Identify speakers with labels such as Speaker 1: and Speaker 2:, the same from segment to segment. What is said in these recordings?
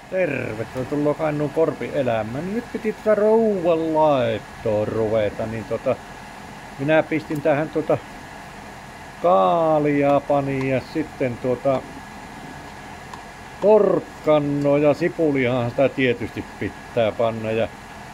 Speaker 1: Tervetuloa Kainuun korpielämään. Nyt piti tätä ruuan laittoa ruveta, niin minä pistin tähän kaalia pani ja sitten porkkanno ja sipuliahan sitä tietysti pitää panna ja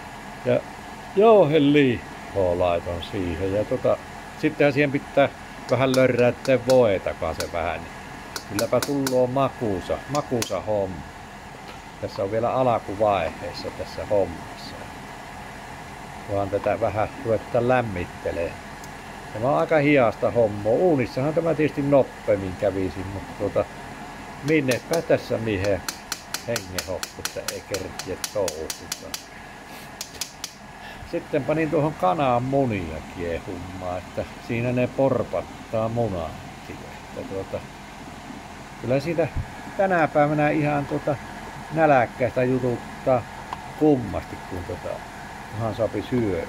Speaker 1: jauhelihaa laiton siihen ja sittenhän siihen pitää vähän lörräyttää voitakaan se vähän, niin kylläpä tulloo makuusa homma. Tässä on vielä alkuvaiheessa tässä hommassa. Vaan tätä vähän ruvetaan lämmittelee. Tämä on aika hiasta hommaa. Uunissahan tämä tietysti nopeammin kävisi, mutta minnepä tässä mihin hengenhokkusta ei kertiä touhuta. Sitten panin tuohon kanaan munia kiehumaan, että siinä ne porpattaa munaa. Kyllä siitä tänä päivänä ihan nälkkäistä jututtaa kummasti, kun ihan saapi syödä.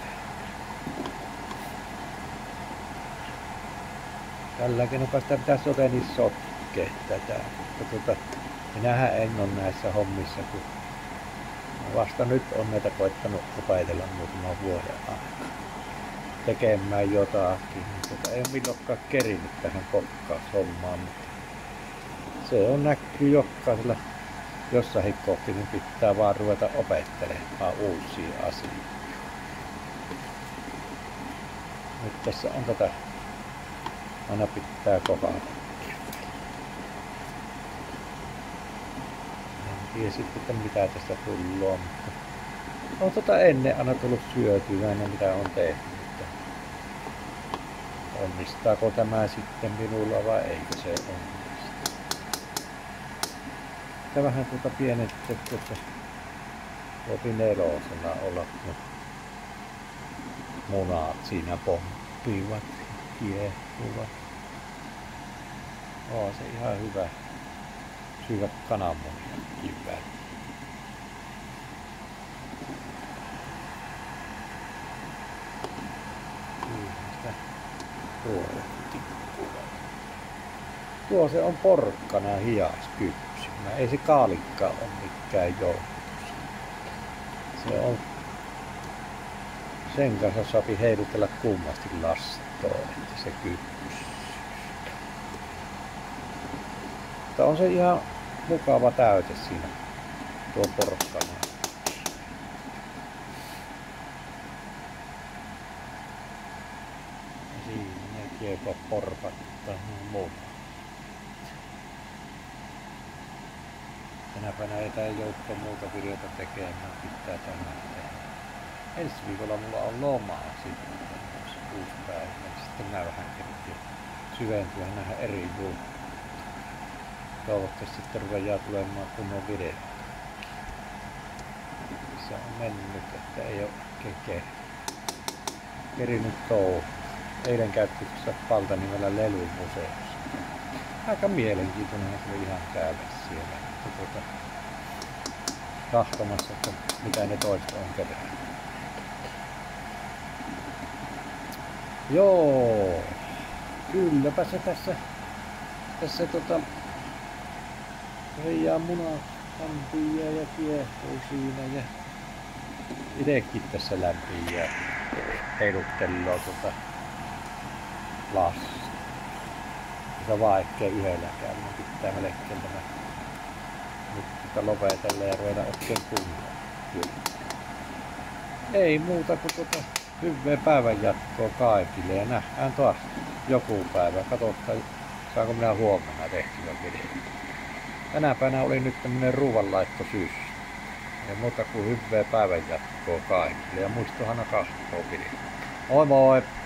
Speaker 1: Tällä keinoin sitä pitäisi jotenkin sotkea tätä. Mutta minähän en ole näissä hommissa, kun vasta nyt on näitä koittanut opetella muutaman vuoden aikana tekemään jotakin. Ei ole milloinkaan kerinyt tähän kokkaushommaan, mutta se on näkyy jokaisella jossain kohti, niin pitää vaan ruveta opettelemaan uusia asioita. Nyt tässä on tätä, aina pitää kohdata. En tiedä sitten mitä tästä tullaan, mutta on ennen aina tullut syötyä, mitä on tehnyt. Onnistaako tämä sitten minulla vai eikö se onnistu? Sitä vähän pienennettä, että voipi nelosena olla, kun munat siinä pomppivat, kiehkuvat. On se ihan hyvä syödä kananmuniakin väliin. Tuo se on porkkana hiaskypsymä. Ei se kaalikka ole mikään joutus. Se on sen kanssa saapi heilutella kummasti lastoon, että se kypsyy. Mutta on se ihan mukava täyte siinä tuo porkkana. Siinä kiekko porpattaa muuta. Tänä päivänä ei tää joukko muuta videota tekemään, pitää tämä tehdä. Ensi viikolla mulla on lomaa sitten 6 päivää. Sitten minä vähän kertin syventyä nähdä eri juttuja. Toivottavasti sitten ruvetaan tulemaan kunnon video. Se on mennyt, että ei ole kerinyt touhu. Eilen käytti tuossa Paltanimellä Lelumuseossa. Aika mielenkiintoinen, että oli ihan käydä siellä. Katsomassa, että mitä ne toista on kerännyt. Joo, kylläpä se tässä reijaa munaa lämpiää ja kiehuu siinä ja itekin tässä lämpiää ja heilutteloo lasta. Se on vaikea yhdelläkään, mun pitää melkein tämä nyt lopetella ja ruveta oikein kunnolla. Ei muuta kuin hyvää päivän jatkoa kaikille ja nähdään taas joku päivä. Katsotaan, saanko minä huomenna tehtyä video. Tänä päivänä oli nyt tämmönen ruuanlaittosyys. Ei muuta kuin hyvää päivän jatkoa kaikille ja muistahan katsoa video. Moi moi!